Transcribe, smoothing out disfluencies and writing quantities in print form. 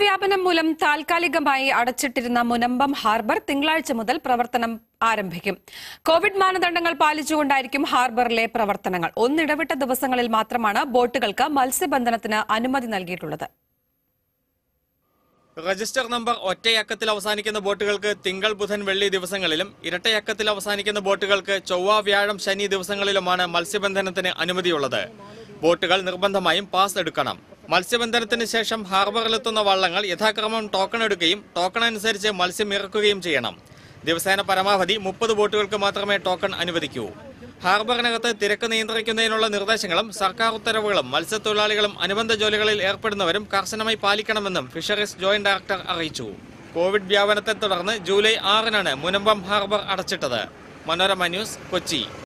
വ്യാപനം മൂലം താൽക്കാലികമായി അടച്ചിട്ടിരുന്ന മുനമ്പം ഹാർബർ തിങ്കളാഴ്ച മുതൽ പ്രവർത്തനം ആരംഭിക്കും. കോവിഡ് മാനദണ്ഡങ്ങൾ പാലിച്ചുകൊണ്ടായിരിക്കും ഹാർബറിലെ പ്രവർത്തനങ്ങൾ. ഒന്നിടവിട്ട ദിവസങ്ങളിൽ മാത്രമാണ് ബോട്ടുകൾക്ക് മത്സ്യബന്ധനത്തിന് അനുമതി നൽകിയിട്ടുള്ളത്. രജിസ്റ്റർ നമ്പർ ഒറ്റയക്കത്തിൽ അവസാനിക്കുന്ന ബോട്ടുകൾക്ക് തിങ്കൾ, ബുധൻ, വെള്ളി ദിവസങ്ങളിലും ഇരട്ടയക്കത്തിൽ അവസാനിക്കുന്ന ബോട്ടുകൾക്ക് ചൊവ്വ, വ്യാഴം, ശനി ദിവസങ്ങളിലുമാണ് മത്സ്യബന്ധനത്തിന് അനുമതിയുള്ളത്. ബോട്ടുകൾ നിർബന്ധമായും പാസ് എടുക്കണം. മത്സ്യബന്ധനത്തിന് ശേഷം ഹാർബറിലെത്തുന്ന വള്ളങ്ങൾ യഥാക്രമം ടോക്കൺ എടുക്കുകയും ടോക്കൺ അനുസരിച്ച് മത്സ്യം ഇറക്കുകയും ചെയ്യണം. ദിവസേന പരമാവധി 30 ബോട്ടുകൾക്ക് മാത്രമേ ടോക്കൺ അനുവദിക്കൂ. ഹാർബറിനകത്ത് തിരക്ക് നിയന്ത്രിക്കുന്നതിനുള്ള നിർദ്ദേശങ്ങളും സർക്കാർ ഉത്തരവുകളും മത്സ്യത്തൊഴിലാളികളും അനുബന്ധ ജോലികളിൽ ഏർപ്പെടുന്നവരും കർശനമായി പാലിക്കണമെന്നും ഫിഷറീസ് ജോയിന്റ് ഡയറക്ടർ അറിയിച്ചു. കോവിഡ് വ്യാപനത്തെ തുടർന്ന് ജൂലൈ 6-നാണ് മുനമ്പം ഹാർബർ അടച്ചിട്ടത്. മനോരമ ന്യൂസ്, കൊച്ചി.